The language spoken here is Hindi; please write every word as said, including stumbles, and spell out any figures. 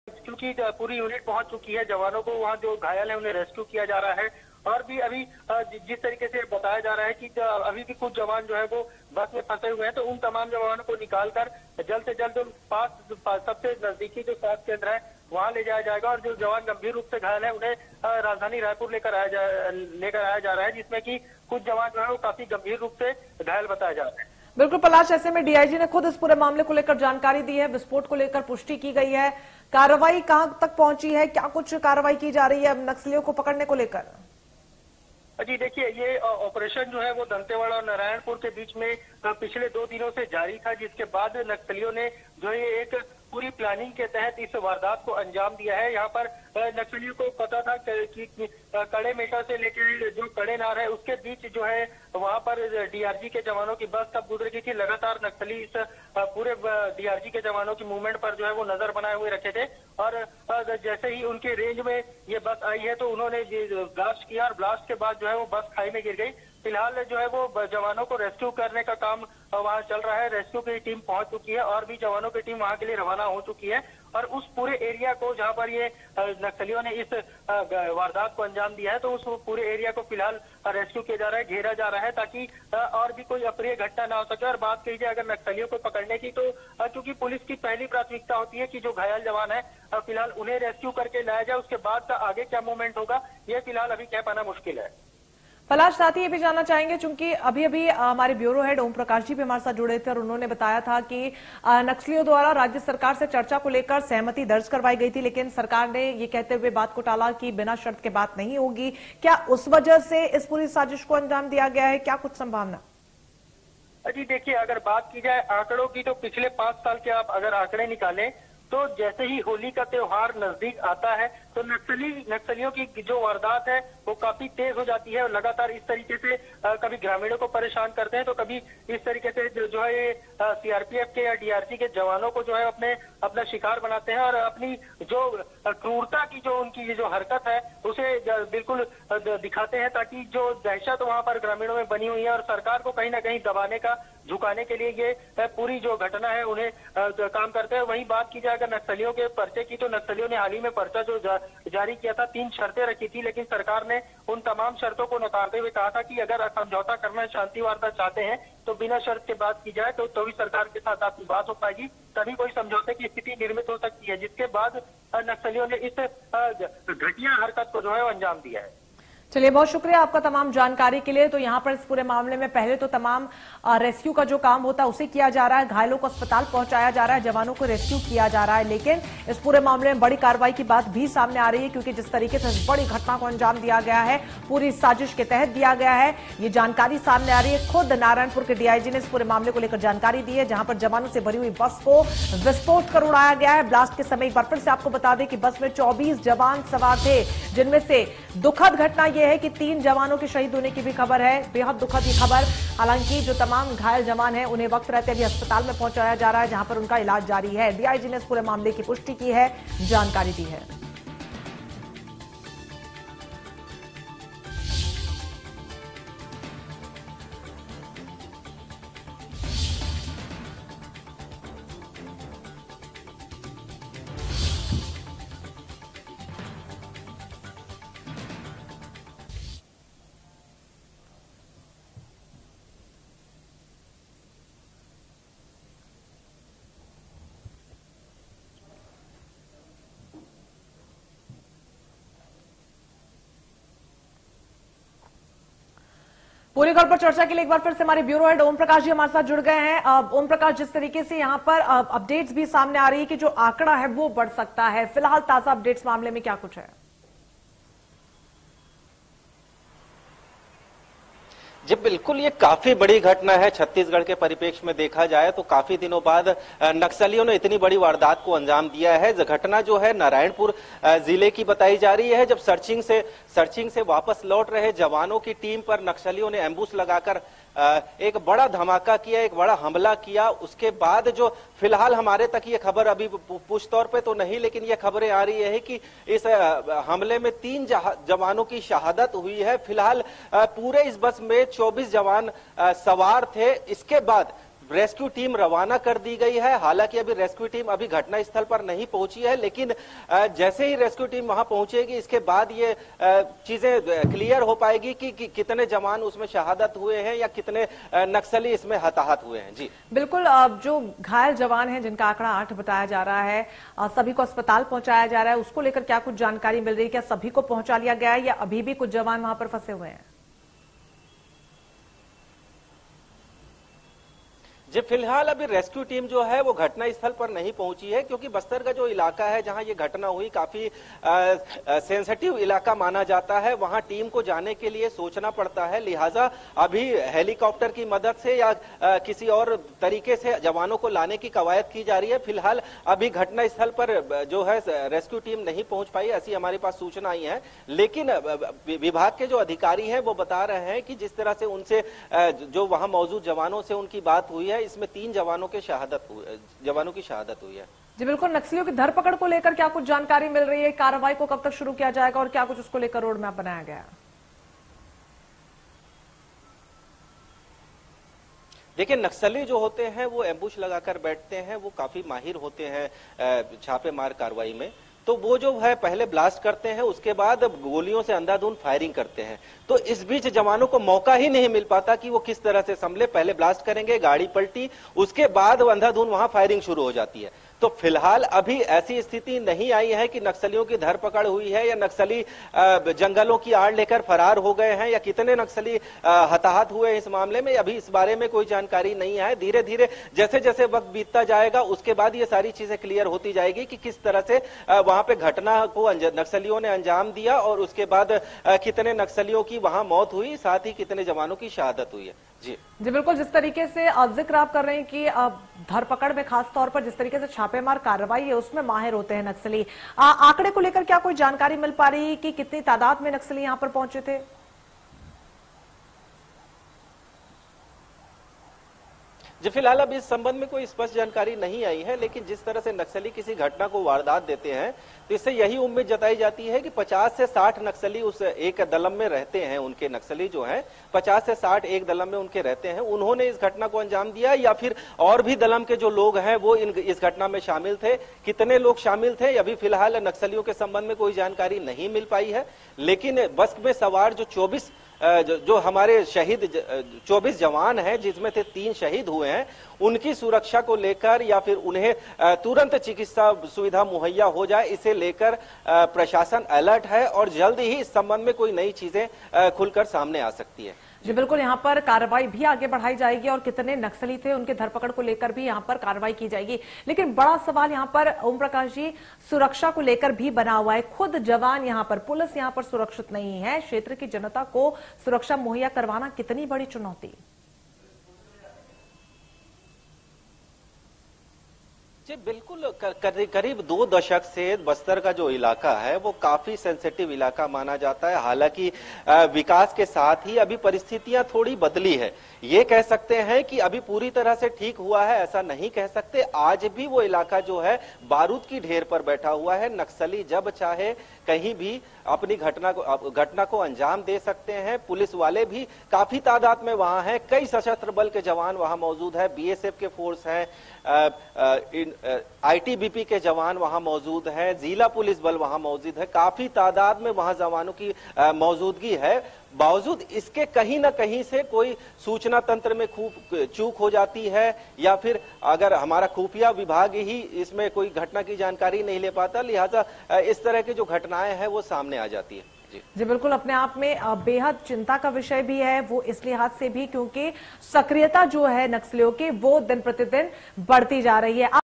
क्योंकि पूरी यूनिट पहुंच चुकी है, जवानों को वहां जो घायल है उन्हें रेस्क्यू किया जा रहा है। और भी अभी जिस तरीके से बताया जा रहा है कि अभी भी कुछ जवान जो है वो बस में फंसे हुए हैं, तो उन तमाम जवानों को निकालकर जल्द से जल्द पास सबसे नजदीकी जो स्वास्थ्य केंद्र है वहां ले जाया जाएगा। और जो जवान गंभीर रूप से घायल है उन्हें राजधानी रायपुर लेकर आया जा लेकर आया जा रहा है, जिसमें कि कुछ जवान जो है वो काफी गंभीर रूप से घायल बताया जा रहा है। बिल्कुल पलाश, ऐसे में डीआईजी ने खुद इस पूरे मामले को लेकर जानकारी दी है, विस्फोट को लेकर पुष्टि की गई है, कार्रवाई कहां तक पहुंची है, क्या कुछ कार्रवाई की जा रही है नक्सलियों को पकड़ने को लेकर? जी देखिए, ये ऑपरेशन जो है वो दंतेवाड़ा और नारायणपुर के बीच में पिछले दो दिनों से जारी था, जिसके बाद नक्सलियों ने जो है एक पूरी प्लानिंग के तहत इस वारदात को अंजाम दिया है। यहाँ पर नक्सलियों को पता था कि कड़े मेटा से लेकर जो कड़े नार है उसके बीच जो है वहां पर डीआरजी के जवानों की बस तब गुजर गई थी। लगातार नक्सली इस पूरे डीआरजी के जवानों की मूवमेंट पर जो है वो नजर बनाए हुए रखे थे, और जैसे ही उनके रेंज में ये बस आई है तो उन्होंने ब्लास्ट किया, और ब्लास्ट के बाद जो है वो बस खाई में गिर गई। फिलहाल जो है वो जवानों को रेस्क्यू करने का काम वहां चल रहा है, रेस्क्यू की टीम पहुंच चुकी है और भी जवानों की टीम वहां के लिए रवाना हो चुकी है। और उस पूरे एरिया को जहां पर ये नक्सलियों ने इस वारदात को अंजाम दिया है, तो उस पूरे एरिया को फिलहाल रेस्क्यू किया जा रहा है, घेरा जा रहा है, ताकि और भी कोई अप्रिय घटना ना हो सके। और बात कही जाए अगर नक्सलियों को पकड़ने की, तो क्योंकि पुलिस की पहली प्राथमिकता होती है कि जो घायल जवान है फिलहाल उन्हें रेस्क्यू करके लाया जाए, उसके बाद का आगे क्या मूवमेंट होगा ये फिलहाल अभी कह पाना मुश्किल है। पलाश, साथ ही ये भी जानना चाहेंगे, चूंकि अभी अभी हमारे ब्यूरो हेड ओम प्रकाश जी भी हमारे साथ जुड़े थे और उन्होंने बताया था कि नक्सलियों द्वारा राज्य सरकार से चर्चा को लेकर सहमति दर्ज करवाई गई थी, लेकिन सरकार ने ये कहते हुए बात को टाला कि बिना शर्त के बात नहीं होगी। क्या उस वजह से इस पूरी साजिश को अंजाम दिया गया है, क्या कुछ संभावना? जी देखिए, अगर बात की जाए आंकड़ों की, तो पिछले पांच साल के आप अगर आंकड़े निकालें तो जैसे ही होली का त्योहार नजदीक आता है तो नक्सली नक्सलियों की जो वारदात है वो काफी तेज हो जाती है, और लगातार इस तरीके से आ, कभी ग्रामीणों को परेशान करते हैं, तो कभी इस तरीके से जो, जो है सीआरपीएफ के या डीआरजी के जवानों को जो है अपने अपना शिकार बनाते हैं, और अपनी जो क्रूरता की जो उनकी ये जो हरकत है उसे बिल्कुल दिखाते हैं, ताकि जो दहशत वहां पर ग्रामीणों में बनी हुई है और सरकार को कहीं ना कहीं दबाने का, झुकाने के लिए ये पूरी जो घटना है उन्हें काम करते हैं। वहीं बात की जाए अगर नक्सलियों के पर्चे की, तो नक्सलियों ने हाल ही में पर्चा जो जा, जारी किया था, तीन शर्तें रखी थी, लेकिन सरकार ने उन तमाम शर्तों को नकारते हुए कहा था कि अगर समझौता करना, शांति वार्ता चाहते हैं तो बिना शर्त के बात की जाए, तो तो भी सरकार के साथ आपकी बात हो पाएगी, तभी कोई समझौते की स्थिति निर्मित हो सकती है। जिसके बाद नक्सलियों ने इस घटिया हरकत को जो है अंजाम दिया है। चलिए, बहुत शुक्रिया आपका तमाम जानकारी के लिए। तो यहाँ पर इस पूरे मामले में पहले तो तमाम रेस्क्यू का जो काम होता है उसे किया जा रहा है, घायलों को अस्पताल पहुंचाया जा रहा है, जवानों को रेस्क्यू किया जा रहा है, लेकिन इस पूरे मामले में बड़ी कार्रवाई की बात भी सामने आ रही है, क्योंकि जिस तरीके से इस बड़ी घटना को अंजाम दिया गया है पूरी साजिश के तहत दिया गया है, ये जानकारी सामने आ रही है। खुद नारायणपुर के डीआईजी ने इस पूरे मामले को लेकर जानकारी दी है, जहां पर जवानों से भरी हुई बस को विस्फोट कर उड़ाया गया है। ब्लास्ट के समय एक बार फिर से आपको बता दें कि बस में चौबीस जवान सवार थे, जिनमें से दुखद घटना यह है कि तीन जवानों के शहीद होने की भी खबर है, बेहद दुखद ये खबर। हालांकि जो तमाम घायल जवान हैं उन्हें वक्त रहते अभी अस्पताल में पहुंचाया जा रहा है, जहां पर उनका इलाज जारी है। डीआईजी ने इस पूरे मामले की पुष्टि की है, जानकारी दी है। पूरी खबर पर चर्चा के लिए एक बार फिर से हमारे ब्यूरो हेड ओम प्रकाश जी हमारे साथ जुड़ गए हैं। ओम प्रकाश, जिस तरीके से यहां पर अपडेट्स भी सामने आ रही है कि जो आंकड़ा है वो बढ़ सकता है, फिलहाल ताजा अपडेट्स मामले में क्या कुछ है? जी बिल्कुल, ये काफी बड़ी घटना है। छत्तीसगढ़ के परिप्रेक्ष्य में देखा जाए तो काफी दिनों बाद नक्सलियों ने इतनी बड़ी वारदात को अंजाम दिया है। घटना जो है नारायणपुर जिले की बताई जा रही है। जब सर्चिंग से सर्चिंग से वापस लौट रहे जवानों की टीम पर नक्सलियों ने एम्बुश लगाकर एक बड़ा धमाका किया, एक बड़ा हमला किया। उसके बाद जो फिलहाल हमारे तक ये खबर अभी पुष्ट तौर पे तो नहीं, लेकिन ये खबरें आ रही है कि इस हमले में तीन जवानों की शहादत हुई है। फिलहाल पूरे इस बस में चौबीस जवान सवार थे। इसके बाद रेस्क्यू टीम रवाना कर दी गई है। हालांकि अभी रेस्क्यू टीम अभी घटना स्थल पर नहीं पहुंची है, लेकिन जैसे ही रेस्क्यू टीम वहां पहुंचेगी इसके बाद ये चीजें क्लियर हो पाएगी कि, कि कितने जवान उसमें शहादत हुए हैं या कितने नक्सली इसमें हताहत हुए हैं। जी बिल्कुल, जो घायल जवान हैं जिनका आंकड़ा आठ बताया जा रहा है, सभी को अस्पताल पहुंचाया जा रहा है, उसको लेकर क्या कुछ जानकारी मिल रही है? क्या सभी को पहुंचा लिया गया है या अभी भी कुछ जवान वहां पर फंसे हुए हैं? जी फिलहाल अभी रेस्क्यू टीम जो है वो घटना स्थल पर नहीं पहुंची है, क्योंकि बस्तर का जो इलाका है जहां ये घटना हुई काफी सेंसिटिव इलाका माना जाता है। वहां टीम को जाने के लिए सोचना पड़ता है, लिहाजा अभी हेलीकॉप्टर की मदद से या आ, किसी और तरीके से जवानों को लाने की कवायद की जा रही है। फिलहाल अभी घटना स्थल पर जो है रेस्क्यू टीम नहीं पहुंच पाई, ऐसी हमारे पास सूचना आई है। लेकिन विभाग के जो अधिकारी हैं वो बता रहे हैं कि जिस तरह से उनसे जो वहां मौजूद जवानों से उनकी बात हुई है, इसमें तीन जवानों के शहादत हुई जवानों की शहादत हुई है। जी बिल्कुल, नक्सलियों की धरपकड़ को लेकर क्या कुछ जानकारी मिल रही है? कार्रवाई को कब तक शुरू किया जाएगा और क्या कुछ उसको लेकर रोड मैप बनाया गया? देखिए, नक्सली जो होते हैं वो एम्बुश लगाकर बैठते हैं, वो काफी माहिर होते हैं छापेमार कार्रवाई में। तो वो जो है पहले ब्लास्ट करते हैं, उसके बाद गोलियों से अंधाधुंध फायरिंग करते हैं। तो इस बीच जवानों को मौका ही नहीं मिल पाता कि वो किस तरह से संभले। पहले ब्लास्ट करेंगे, गाड़ी पलटी, उसके बाद अंधाधुंध वहां फायरिंग शुरू हो जाती है। तो फिलहाल अभी ऐसी स्थिति नहीं आई है कि नक्सलियों की धरपकड़ हुई है या नक्सली जंगलों की आड़ लेकर फरार हो गए हैं या कितने नक्सली हताहत हुए इस मामले में, अभी इस बारे में कोई जानकारी नहीं है। धीरे धीरे जैसे जैसे वक्त बीतता जाएगा उसके बाद ये सारी चीजें क्लियर होती जाएगी कि किस तरह से वहां पे घटना को नक्सलियों ने अंजाम दिया और उसके बाद कितने नक्सलियों की वहां मौत हुई, साथ ही कितने जवानों की शहादत हुई है। जी जी बिल्कुल, जिस तरीके से जिक्र आप कर रहे हैं कि धरपकड़ में खास तौर पर जिस तरीके से छापेमार कार्रवाई है उसमें माहिर होते हैं नक्सली, आंकड़े को लेकर क्या कोई जानकारी मिल पा रही है कि कितनी तादाद में नक्सली यहां पर पहुंचे थे? जी फिलहाल अब इस संबंध में कोई स्पष्ट जानकारी नहीं आई है, लेकिन जिस तरह से नक्सली किसी घटना को वारदात देते हैं तो इससे यही उम्मीद जताई जाती है कि पचास से साठ नक्सली उस एक दलम में रहते हैं। उनके नक्सली जो हैं पचास से साठ एक दलम में उनके रहते हैं। उन्होंने इस घटना को अंजाम दिया या फिर और भी दलम के जो लोग हैं वो इन इस घटना में शामिल थे। कितने लोग शामिल थे अभी फिलहाल नक्सलियों के संबंध में कोई जानकारी नहीं मिल पाई है। लेकिन बस में सवार जो चौबीस जो हमारे शहीद चौबीस जवान हैं, जिसमें से तीन शहीद हुए हैं, उनकी सुरक्षा को लेकर या फिर उन्हें तुरंत चिकित्सा सुविधा मुहैया हो जाए, इसे लेकर प्रशासन अलर्ट है और जल्द ही इस संबंध में कोई नई चीजें खुलकर सामने आ सकती है। जी बिल्कुल, यहाँ पर कार्रवाई भी आगे बढ़ाई जाएगी और कितने नक्सली थे उनके धरपकड़ को लेकर भी यहाँ पर कार्रवाई की जाएगी। लेकिन बड़ा सवाल यहाँ पर ओम प्रकाश जी सुरक्षा को लेकर भी बना हुआ है। खुद जवान यहाँ पर, पुलिस यहाँ पर सुरक्षित नहीं है। क्षेत्र की जनता को सुरक्षा मुहैया करवाना कितनी बड़ी चुनौती? जी बिल्कुल, कर, करीब दो दशक से बस्तर का जो इलाका है वो काफी सेंसिटिव इलाका माना जाता है। हालांकि विकास के साथ ही अभी परिस्थितियां थोड़ी बदली है। ये कह सकते हैं कि अभी पूरी तरह से ठीक हुआ है, ऐसा नहीं कह सकते। आज भी वो इलाका जो है बारूद की ढेर पर बैठा हुआ है। नक्सली जब चाहे कहीं भी अपनी घटना को घटना को अंजाम दे सकते हैं। पुलिस वाले भी काफी तादाद में वहां हैं, कई सशस्त्र बल के जवान वहां मौजूद है, बीएसएफ के फोर्स हैं, आईटीबीपी के जवान वहां मौजूद हैं, जिला पुलिस बल वहां मौजूद है। काफी तादाद में वहां जवानों की मौजूदगी है। बावजूद इसके कहीं ना कहीं से कोई सूचना तंत्र में खूब चूक हो जाती है या फिर अगर हमारा खुफिया विभाग ही इसमें कोई घटना की जानकारी नहीं ले पाता, लिहाजा इस तरह की जो घटनाएं हैं वो सामने आ जाती है। जी जी बिल्कुल, अपने आप में बेहद चिंता का विषय भी है वो इस लिहाज से भी क्योंकि सक्रियता जो है नक्सलियों की वो दिन प्रतिदिन बढ़ती जा रही है।